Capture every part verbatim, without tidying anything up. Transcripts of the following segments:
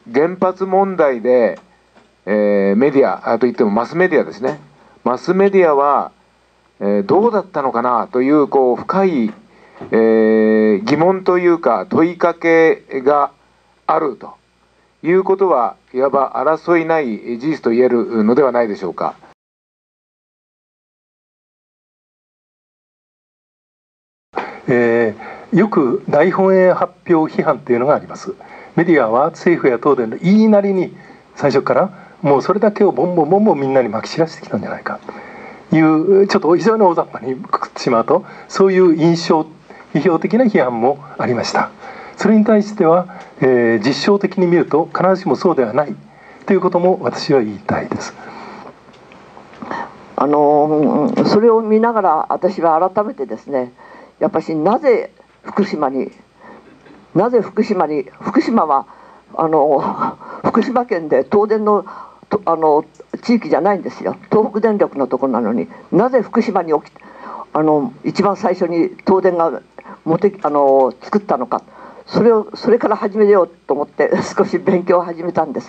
原発問題で、えー、メディア、あといってもマスメディアですね、マスメディアは、えー、どうだったのかなという、こう深い、えー、疑問というか問いかけがあるということは、いわば争いない事実と言えるのではないでしょうか。 えー、よく大本営発表批判というのがあります。メディアは政府や東電の言いなりに最初からもうそれだけをボンボンボンボンみんなにまき散らしてきたんじゃないかという、ちょっと非常に大雑把にくくってしまうと、そういう印象、批評的な批判もありました。それに対しては、えー、実証的に見ると必ずしもそうではないということも私は言いたいです。 あのそれを見ながら私は改めてですね、やっぱしなぜ福島になぜ福島に福島はあの福島県で東電のあの地域じゃないんですよ。東北電力のところなのに、なぜ福島に起きあの一番最初に東電がもてあの作ったのか、それをそれから始めようと思って少し勉強を始めたんです。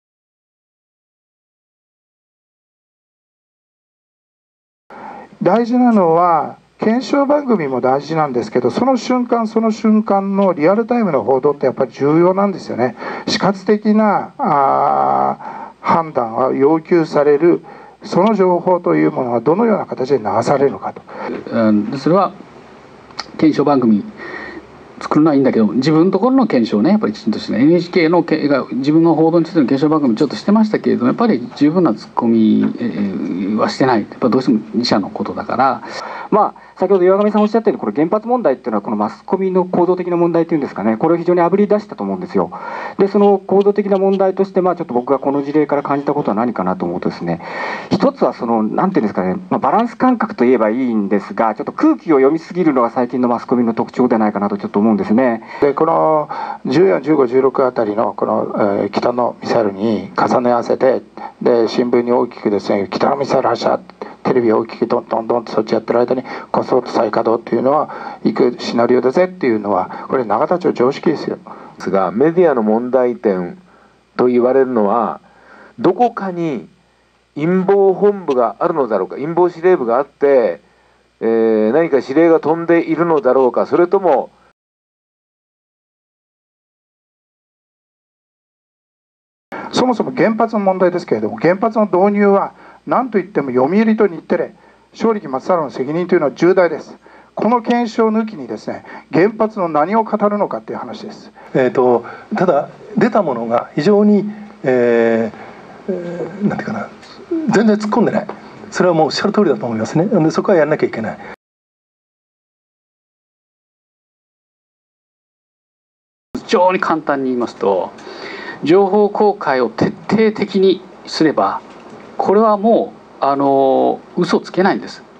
大事なのは検証番組も大事なんですけど、その瞬間その瞬間のリアルタイムの報道ってやっぱり重要なんですよね。死活的なあ判断は要求される、その情報というものはどのような形で流されるのかと。 うん、それは検証番組作るのはいいんだけど、自分のところの検証ね、やっぱりきちんとして、ね、エヌエイチケー のけが自分の報道についての検証番組ちょっとしてましたけれども、やっぱり十分なツッコミ、えー、はしてない。やっぱどうしてもに社のことだから。 まあ、先ほど岩上さんおっしゃったように、これ原発問題っていうのはこのマスコミの構造的な問題っていうんですかね、これを非常にあぶり出したと思うんですよ。でその構造的な問題として、まあ、ちょっと僕がこの事例から感じたことは何かなと思うとですね、一つはそのなんていうんですかね、まあ、バランス感覚といえばいいんですが、ちょっと空気を読みすぎるのが最近のマスコミの特徴ではないかなとちょっと思うんですね。 でこのじゅうよん、じゅうご、じゅうろくあたりのこの、えー、北のミサイルに重ね合わせて、で新聞に大きくですね、北のミサイル発射、テレビを大きくどんどんどんとそっちやってる間にこそっと再稼働っていうのは行くシナリオだぜっていうのは、これ永田町常識ですよ。 ですが、メディアの問題点と言われるのは、どこかに陰謀本部があるのだろうか、陰謀司令部があって、えー、何か指令が飛んでいるのだろうか、それともそもそも原発の問題ですけれども、原発の導入は何といっても読売と日テレ、正力松太郎の責任というのは重大です。この検証抜きにですね、原発の何を語るのかっていう話です。 えーと、ただ出たものが非常に、えーえー、なんていうかな、全然突っ込んでない。それはもうおっしゃる通りだと思いますね。でそこはやらなきゃいけない。 非常に簡単に言いますと、情報公開を徹底的にすれば、これはもうあの嘘つけないんです。